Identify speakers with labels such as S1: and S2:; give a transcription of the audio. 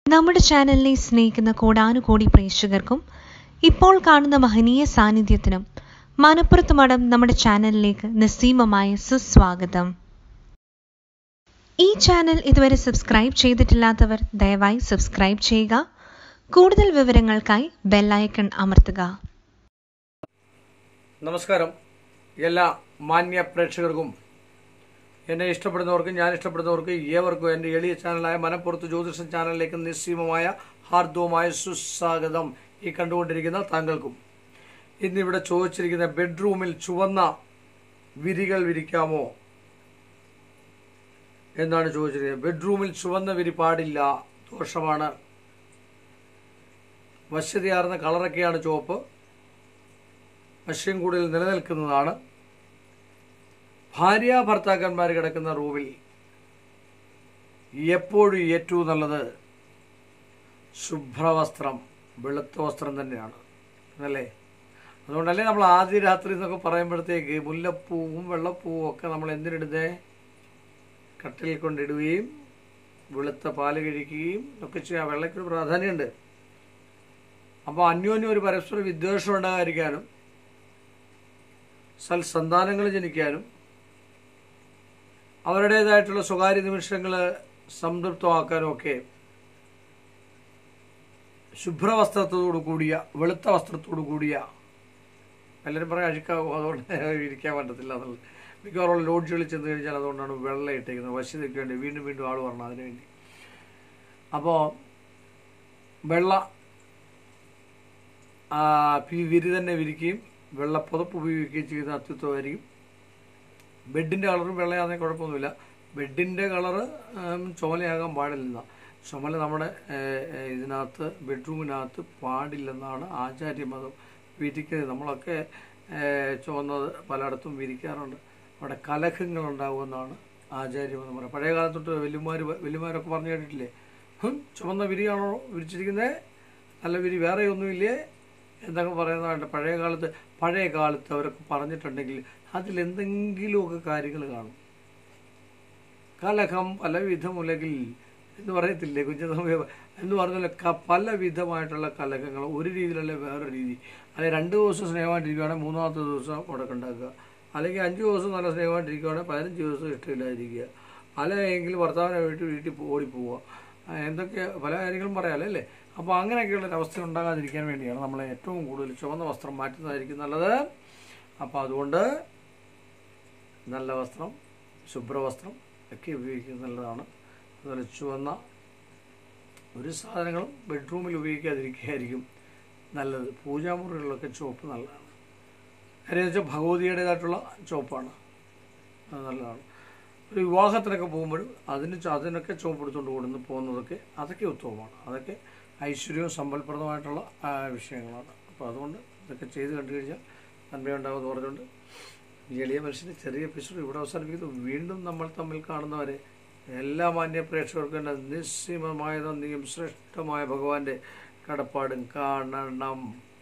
S1: നമ്മുടെ ചാനലിനെ സ്നേഹിക്കുന്ന കോടാനുകോടി പ്രേക്ഷകർക്കും ഇപ്പോൾ കാണുന്ന മഹനീയ സാന്നിധ്യത്തിനും മനപ്പുറത്ത് മഠം നമ്മുടെ ചാനലിലേക്ക് നിസ്സീമമായ സുസ്വാഗതം. ഈ ചാനൽ ഇതുവരെ സബ്സ്ക്രൈബ് ചെയ്തിട്ടില്ലാത്തവർ ദയവായി സബ്സ്ക്രൈബ് ചെയ്യുക. കൂടുതൽ വിവരങ്ങൾക്കായി ബെൽ ഐക്കൺ അമർത്തുക.
S2: നമസ്കാരം. എല്ലാ മാന്യ പ്രേക്ഷകർക്കും എന്നെ ഇഷ്ടപ്പെടുന്നവർക്കും ഞാൻ ഇഷ്ടപ്പെടുന്നവർക്കും ഏവർക്കും എൻ്റെ എളിയ ചാനലായ മനപ്പുറത്ത് ജ്യോതിഷം ചാനലിലേക്ക് നിസ്സീമമായ ഹാർദവുമായ സുസ്വാഗതം. ഈ കണ്ടുകൊണ്ടിരിക്കുന്ന താങ്കൾക്കും ഇന്നിവിടെ ചോദിച്ചിരിക്കുന്ന ബെഡ്റൂമിൽ ചുവന്ന വിരികൾ വിരിക്കാമോ എന്നാണ് ചോദിച്ചിരിക്കുന്നത്. ബെഡ്റൂമിൽ ചുവന്ന വിരി പാടില്ല, ദോഷമാണ്. വശ്യതയാർന്ന കളറൊക്കെയാണ് ചുവപ്പ്. വശ്യം കൂടുതൽ നിലനിൽക്കുന്നതാണ്. ഭാര്യ ഭർത്താക്കന്മാർ കിടക്കുന്ന റൂമിൽ എപ്പോഴും ഏറ്റവും നല്ലത് ശുഭ്രവസ്ത്രം, വെളുത്ത വസ്ത്രം തന്നെയാണ് അല്ലേ. അതുകൊണ്ടല്ലേ നമ്മൾ ആദ്യ രാത്രി എന്നൊക്കെ പറയുമ്പോഴത്തേക്ക് മുല്ലപ്പൂവും വെള്ളപ്പൂവും ഒക്കെ നമ്മൾ എന്തിനിടുന്നേ, കട്ടിലിൽ കൊണ്ടിടുകയും വെളുത്ത പാല് കഴിക്കുകയും ഒക്കെ ചെയ്യാം. വെള്ളയ്ക്കൊരു പ്രാധാന്യമുണ്ട്. അപ്പോൾ അന്യോന്യം ഒരു പരസ്പര വിദ്വേഷം ഉണ്ടാകാതിരിക്കാനും സൽസന്താനങ്ങൾ ജനിക്കാനും അവരുടേതായിട്ടുള്ള സ്വകാര്യ നിമിഷങ്ങൾ സംതൃപ്തമാക്കാനും ഒക്കെ ശുഭ്രവസ്ത്രത്തോടു കൂടിയ, വെളുത്ത വസ്ത്രത്തോടു കൂടിയ, എല്ലാവരും പറയാൻ അഴുക്കാവും, അതുകൊണ്ട് ഇരിക്കാൻ പറ്റത്തില്ല എന്നുള്ളത്. മിക്കവാറും ലോഡ്ജുകളിൽ ചെന്ന് കഴിഞ്ഞാൽ അതുകൊണ്ടാണ് വെള്ളം ഇട്ടേക്കുന്നത്. വശ്യതയ്ക്ക് വേണ്ടി വീണ്ടും വീണ്ടും ആൾ പറഞ്ഞു അതിനു വേണ്ടി. അപ്പോൾ വെള്ള വിരി തന്നെ വിരിക്കുകയും വെള്ള പുതപ്പ് ഉപയോഗിക്കുകയും ചെയ്യുന്ന അത്യുത്തമായിരിക്കും. ബെഡിൻ്റെ കളറും വെള്ളയാണെങ്കിൽ കുഴപ്പമൊന്നുമില്ല. ബെഡിൻ്റെ കളറ് ചുമലയാകാൻ പാടില്ല. ചുമല നമ്മുടെ ഇതിനകത്ത് ബെഡ്റൂമിനകത്ത് പാടില്ലെന്നാണ് ആചാര്യമതം. വിരിക്കുന്നത് നമ്മളൊക്കെ ചുവന്നത് പലയിടത്തും വിരിക്കാറുണ്ട്. അവിടെ കലഹങ്ങളുണ്ടാകുമെന്നാണ് ആചാര്യമതം പറയുന്നത്. പഴയ കാലത്തൊട്ട് വലിയമാരൊക്കെ പറഞ്ഞു കേട്ടിട്ടില്ലേ, ചുവന്ന വിരിയാണോ വിരിച്ചിരിക്കുന്നത്, നല്ല വിരി വേറെ ഒന്നുമില്ലേ എന്നൊക്കെ പറയുന്നതായിട്ട് പഴയ കാലത്ത് അവരൊക്കെ പറഞ്ഞിട്ടുണ്ടെങ്കിൽ അതിലെന്തെങ്കിലുമൊക്കെ കാര്യങ്ങൾ കാണും. കലഹം പലവിധമുലകിൽ എന്ന് പറയത്തില്ലേ കുഞ്ഞുതമ്പി എന്ന് പറഞ്ഞാൽ പലവിധമായിട്ടുള്ള കലഹങ്ങൾ. ഒരു രീതിയിലല്ലേ വേറൊരു രീതി. അല്ലെങ്കിൽ 2 ദിവസം സ്നേഹമായിട്ടിരിക്കുകയാണെങ്കിൽ 3-ാമത്തെ ദിവസം ഉടക്കുണ്ടാക്കുക, അല്ലെങ്കിൽ 5 ദിവസം നല്ല സ്നേഹമായിട്ടിരിക്കുകയാണെങ്കിൽ 15 ദിവസം ഇഷ്ടമില്ലാതിരിക്കുക, അല്ലെങ്കിൽ ഭർത്താവിനെ വീട്ടിൽ ഓടിപ്പോവുക, എന്തൊക്കെ പല കാര്യങ്ങളും പറയാമല്ലോ അല്ലേ. അപ്പോൾ അങ്ങനെയൊക്കെയുള്ളൊരവസ്ഥ ഉണ്ടാകാതിരിക്കാൻ വേണ്ടിയാണ് നമ്മൾ ഏറ്റവും കൂടുതൽ ചുവന്ന വസ്ത്രം മാറ്റുന്നതായിരിക്കും നല്ലത്. അപ്പോൾ അതുകൊണ്ട് നല്ല വസ്ത്രം, ശുഭ്രവസ്ത്രം ഒക്കെ ഉപയോഗിക്കുന്നത് നല്ലതാണ്. അതുപോലെ ചുവന്ന ഒരു സാധനങ്ങളും ബെഡ്റൂമിൽ ഉപയോഗിക്കാതിരിക്കുകയായിരിക്കും നല്ലത്. പൂജാമുറികളിലൊക്കെ ചുവപ്പ് നല്ലതാണ്. കാര്യം വെച്ചാൽ ഭഗവതിയുടേതായിട്ടുള്ള ചുവപ്പാണ്, അത് നല്ലതാണ്. ഒരു വിവാഹത്തിനൊക്കെ പോകുമ്പോഴും അതിനൊക്കെ ചുവപ്പെടുത്തുകൊണ്ട് പോകുന്നതൊക്കെ അതൊക്കെ ഉത്തമമാണ്. അതൊക്കെ ഐശ്വര്യവും സമ്പൽപ്രദമായിട്ടുള്ള വിഷയങ്ങളാണ്. അപ്പോൾ അതുകൊണ്ട് ഇതൊക്കെ ചെയ്ത് കണ്ടു കഴിഞ്ഞാൽ നന്മയുണ്ടാകുമെന്ന് പറഞ്ഞുകൊണ്ട് എളിയ മനുഷ്യന് ചെറിയ എപ്പിസോഡ് ഇവിടെ അവസാനിപ്പിക്കുന്നു. വീണ്ടും നമ്മൾ തമ്മിൽ കാണുന്നവരെ എല്ലാ മാന്യ പ്രേക്ഷകർക്കും എൻ്റെ നിസ്സീമമായ നന്ദിയും ശ്രേഷ്ഠമായ ഭഗവാന്റെ കടപ്പാടും കാണണം.